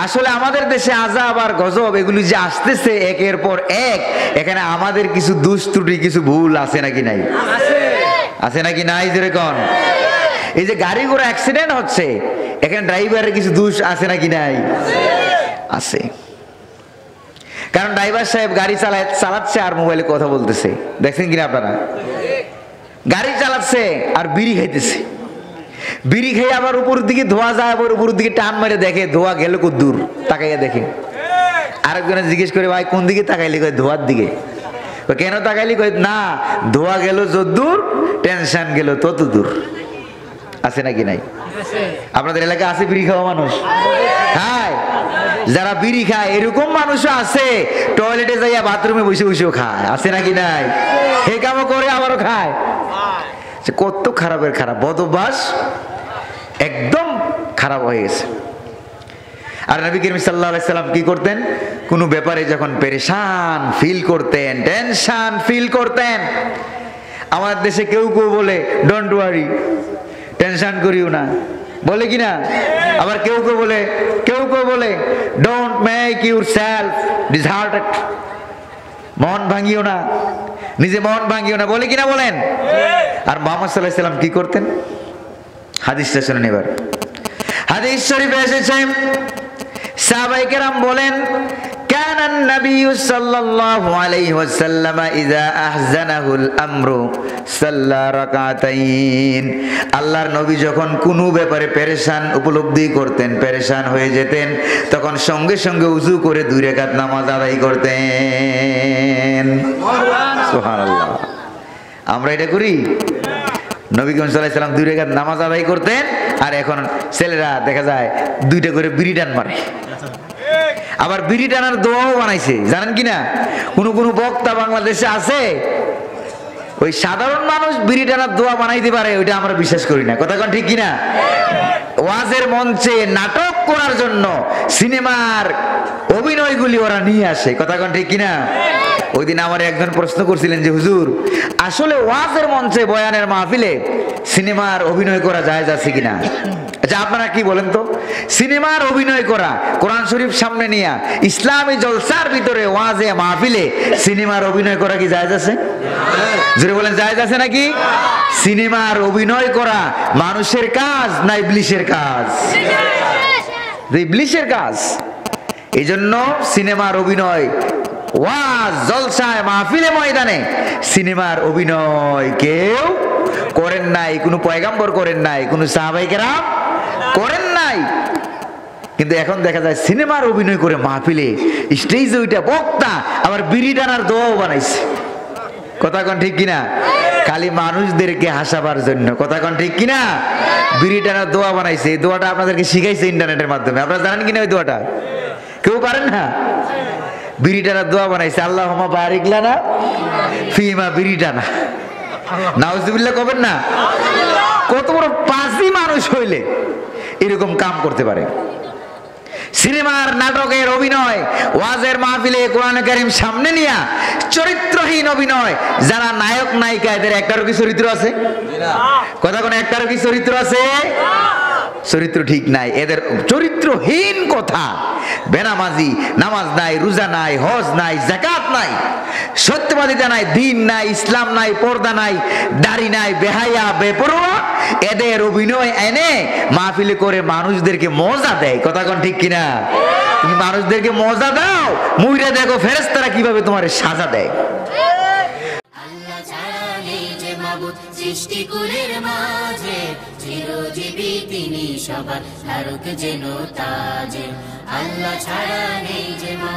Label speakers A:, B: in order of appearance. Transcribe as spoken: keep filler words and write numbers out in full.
A: আসলে আমাদের দেশে আযাব আর গজব এগুলি যে আসতেছে একের পর এক, এখানে আমাদের কিছু দোষ ত্রুটি কিছু ভুল আছে নাকি নাই? আছে নাকি নাই? যেরকম এই যে গাড়ি ঘোড়া অ্যাক্সিডেন্ট হচ্ছে, এখানে ড্রাইভারের কিছু দোষ আছে নাকি নাই? আছে। কারণ ড্রাইভার সাহেব গাড়ি চালায় চালাচ্ছে আর মোবাইলে কথা বলতেছে, দেখছেন কিনা আপনারা? গাড়ি চালাচ্ছে আর বিড়ি খাইতেছে, বিড়ি খেয়ে আবার উপরের দিকে ধোয়া যায়, আবার উপরের দিকে টান মেরে দেখে ধোয়া গেল কত দূর, তাকাইয়া দেখে। আরেকজনে জিজ্ঞেস করে, ভাই কোন দিকে তাকাইলি? কয় ধোয়ার দিকে। কেন তাকাইলি? কয় না, ধোয়া গেল যত দূর টেনশন গেল তত দূর। আছে নাকি নাই? আপনাদের এলাকায় আছে বিড়ি খাওয়া মানুষ? খায়। যারা বিড়ি খায় এরকম মানুষও আছে, টয়লেটে যাইয়া বাথরুমে বসে বসেও খায়। আছে নাকি নাই? হে কামও করে আবারও খায়। কত খারাপের খারাপ বদ অভ্যাস, একদম খারাপ হয়ে গেছে। আর নবী করিম সাল্লাল্লাহু আলাইহি সাল্লাম কি করতেন? কোনো ব্যাপারে যখন পেরেশান ফিল করতেন, টেনশন ফিল করতেন, আমার দেশে কেউ কেউ বলে ডোন্ট ওয়ারি, টেনশন করিও না, বলে কি না? আবার কেউ কেউ বলে কেউ কেউ বলে don't make yourself disheartened, মন ভাঙিও না, নিজে মন ভাঙিও না, বলে কিনা বলেন? আর মুহাম্মদ সাল্লাল্লাহু আলাইহি সাল্লাম কি করতেন? হাদিসটা শুনুন এবার। হাদিস শরীফে এসেছে, সাহাবায়ে কেরাম বলেন, কানান নবী সাল্লাল্লাহু আলাইহি ওয়াসাল্লাম ইযা আহজানাহুল আমরু সাল্লা রাকাতাইন। আল্লাহর নবী যখন কোনো ব্যাপারে পেরেশান উপলব্ধি করতেন, পেরেশান হয়ে যেতেন, তখন সঙ্গে সঙ্গে ওযু করে দুই রাকাত নামাজ আদায় করতেন। সুবহানাল্লাহ। আমরা এটা করি? নবী করিম সাল্লাল্লাহু আলাইহি সাল্লাম দুই রাকাত নামাজ আদায় করতেন, আর এখন ছেলেরা দেখা যায় দুইটা করে বিড়ি টান মারে। আবার বিড়ি টানার দোয়াও বানাইছে, জানেন কিনা? কোন কোন বক্তা বাংলাদেশে আছে, ওই সাধারণ মানুষ বিড়ি টানার দোয়া বানাইতে পারে, ওইটা আমরা বিশ্বাস করি না। কথা কোন ঠিক কিনা? ওয়াজের মঞ্চে নাটক করার জন্য সিনেমার অভিনয়গুলি ওরা নিয়ে আসে। কথা কোন ঠিক কিনা? ওই দিন আমার একজন প্রশ্ন করছিলেন যে হুজুর, আসলে ওয়াজের মঞ্চে বয়ানের মাহফিলে সিনেমার অভিনয় করা জায়েজ আছে কিনা? আচ্ছা আপনারা কি বলেন তো, সিনেমার অভিনয় করা, কোরআন শরীফ সামনে নিয়ে ইসলামী জলসার ভিতরে ওয়াজে মাহফিলে সিনেমার অভিনয় করা কি জায়েজ আছে? জোরে বলেন, জায়েজ আছে নাকি? সিনেমার অভিনয় করা মানুষের কাজ না ইবলিসের কাজ? ইবলিসের কাজ। এই জন্য সিনেমার অভিনয় ওয়াজ জলসায় মাহফিলে ময়দানে সিনেমার অভিনয় কেউ করেন নাই, কোনো পয়গাম্বর করেন নাই, কোনো সাহাবায়ে কেরাম করেন নাই। কিন্তু এখন দেখা যায় সিনেমার অভিনয় করে মাহফিলে স্টেজে ওইটা বক্তা আবার বিড়ি টানার দোয়াও বানাইছে। কথা কোন ঠিক কিনা? খালি মানুষদেরকে হাসাবার জন্য। কথা কোন ঠিক কিনা? বিড়ি টানার দোয়া বানাইছে। এই দোয়াটা আপনাদেরকে শিখাইছে ইন্টারনেটের মাধ্যমে, আপনারা জানেন কিনা ওই দোয়াটা? কেউ পারেন না? বিড়ি টানার দোয়া বানাইছে, আল্লাহুম্মা বারিক লানা ফিমা বিড়ি টানা। নাউজুবিল্লাহ কবেন না? কত বড় পাজি মানুষ হইলে এরকম কাম করতে পারে? সিনেমার নাটকের অভিনয় ওয়াজের মাহফিলে কোরআনে কারীম সামনে নিয়া চরিত্রহীন অভিনয়, যারা নায়ক নায়িকা এদের একটারও কি চরিত্র আছে? কথা কোন একটারও কি চরিত্র আছে? চরিত্র ঠিক নাই এদের, চরিত্রহীন কথা। বেনামাজি, নামাজ নাই, রোজা নাই, হজ নাই, যাকাত নাই, সত্যবাদিতা নাই, দিন নাই, ইসলাম নাই, পর্দা নাই, দাড়ি নাই, বেহায়া বেপরোয়া, এদের অভিনয় এনে মাহফিলে করে মানুষদেরকে মজা দেয়। কথা কোন ঠিক কিনা? তুমি মানুষদেরকে মজা দাও, মুইরা দেখো ফেরেশতারা কিভাবে তোমার সাজা দেয়।
B: সৃষ্টিকুলের মাঝে চিরজীবী তিনি, সবার ধারক যেন তাজে। আল্লাহ ছাড়া নেই যে